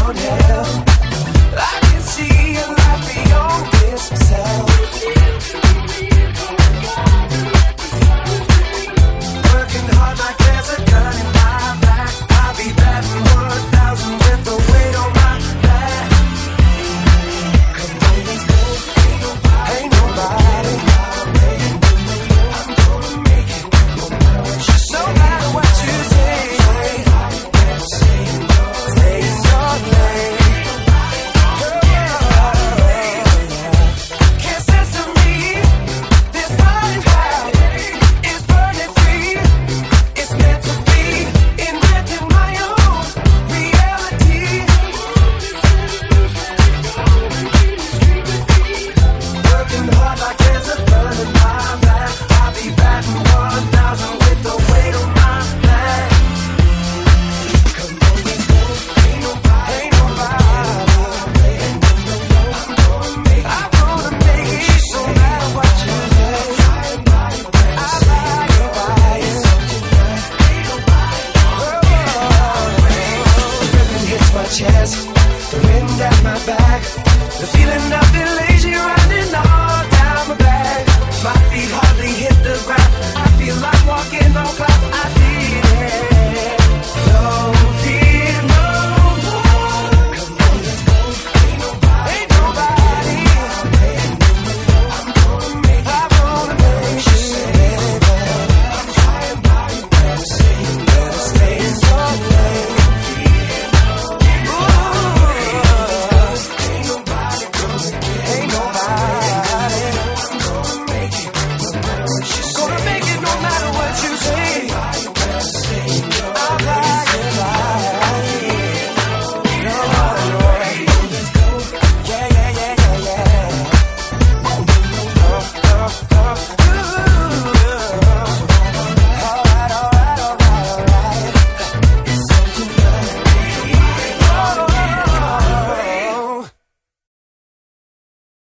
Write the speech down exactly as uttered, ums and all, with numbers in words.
beyond hell. I can see a life beyond this self. Working hard like there's a gun in my back. I'll be batting one thousand with the weight on my back. Come on, let's go. Ain't nobody, ain't nobody. I'm gonna make it. No matter what you say, no matter what you say. Stay in your lane. Can't censor me. This fire is burning free. It's meant to be. Inventing my own reality. Working hard like there's a gun in my back. I'll be batting one thousand with the weight on my back. Come on, let's go. Ain't nobody, ain't nobody. I'm gonna make it. I'm gonna make it. No matter what you say. I like it, buy it. Ain't nobody. Rhythm hits my chest. The wind at my back. The feeling of elation running all down my back. My feet hardly hit the ground. I feel like walking on clouds. I